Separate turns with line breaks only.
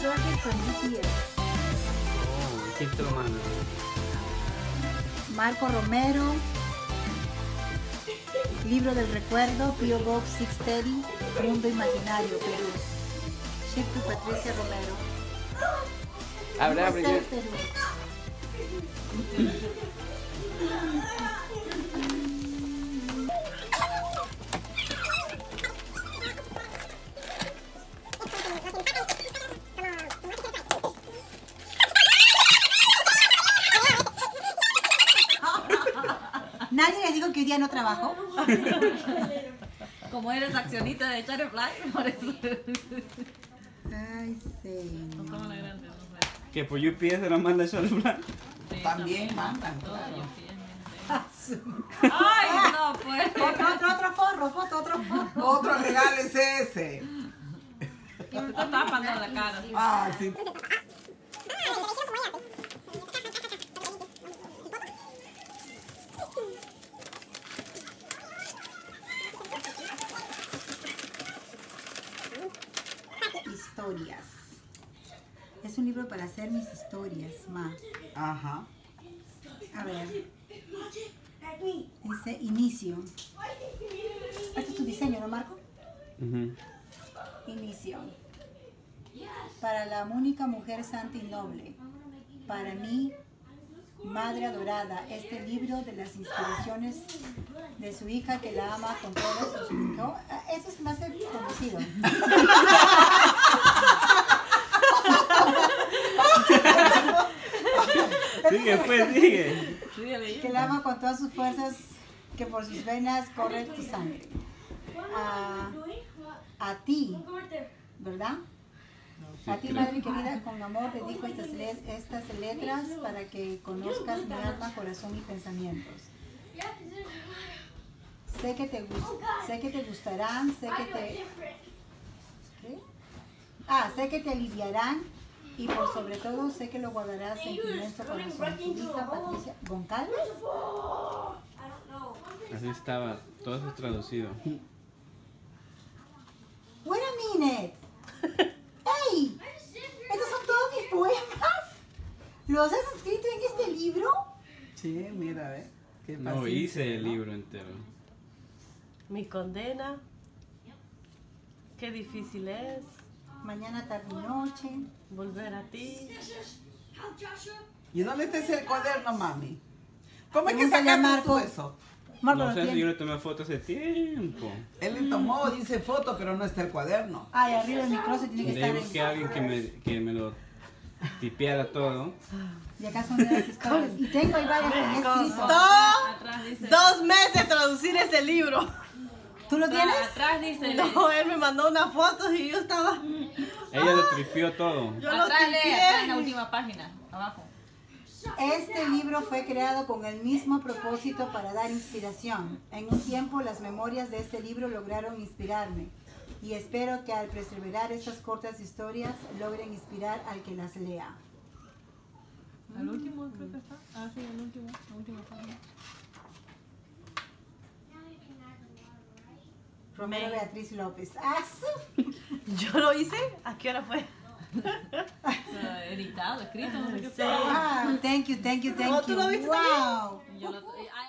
Burgers from UPS.
Oh, ¿quién te lo manda?
Marco Romero. Libro del recuerdo, P.O. Box 630, Mundo Imaginario, Perú. Ship to Patricia Romero.
Abre, abre.
USA, Perú. ¿Nadie les dijo que hoy día no trabajo?
Como eres accionista de Shutterfly, por eso.
Ay, sí.
Compramos la grande, no sé.
¿Que por UPS se lo manda Shutterfly?
Sí,
También mandan,
todo
claro.
UPS. Ay, no, pues.
Otro forro, otro forro.
Otro regalo es ese.
Y me está tapando la cara.
Ah, sí.
Historias. Es un libro para hacer mis historias, ma.
Ajá.
A ver. Dice inicio. Este es tu diseño, ¿no, Marco?
Ujú.
Inicio. Para la única mujer santa y noble. Para mí, Madre adorada, este libro de las inspiraciones de su hija que la ama con todas sus... ¿No? Eso se me hace conocido.
Sigue, pues, sigue.
Que la ama con todas sus fuerzas, que por sus venas corre tu sangre. A ti, ¿verdad? A ti, madre querida, con amor dedico estas letras para que conozcas mi alma, corazón y pensamientos. Sé que te gustarán, sé que te... ¿Qué? Sé que te aliviarán y por sobre todo sé que lo guardarás en tu inmenso corazón. Tu hija Patricia Goncalves.
Así estaba, todo eso es traducido.
Wait a minute. ¡Ey! ¿Estos son todos mis poemas? ¿Los has escrito en este libro?
Sí, mira, ve. Qué
No,
paciencia,
hice el
¿no?
libro entero.
Mi condena. Qué difícil es
Mañana, tarde y noche.
volver a ti.
¿Y dónde está ese cuaderno, mami? ¿Cómo es que
Pregúntale a
sacaste tú
Marco.
eso?
Marco,
No
¿lo
sé si yo
tiene?
le tomé foto hace tiempo.
Él le tomó, dice foto, pero no está el cuaderno.
Ay, arriba el micrófono tiene que
Le
estar
busqué a alguien que me lo tipeara todo.
Y acá son de las historias. Y tengo ahí varias que he escrito.
Costó
Atrás dice.
2 meses traducir ese libro.
¿Tú lo tienes?
Atrás dice.
No, él me mandó unas fotos y yo estaba.
Ella lo tripió todo.
Yo lo
Atrás lee, atrás en la
tipié.
última página. Abajo.
Este libro fue creado con el mismo propósito para dar inspiración. En un tiempo las memorias de este libro lograron inspirarme y espero que al perseverar estas cortas historias logren inspirar al que las lea.
Al último creo que está. Ah, sí, el último. La última página.
Romero Beatriz López.
Yo lo hice. ¿A qué hora fue?
Editado, escrito, no sé qué.
Sí.
Thank you.
Oh, ¿tú lo viste también?
Wow.
Yo lo,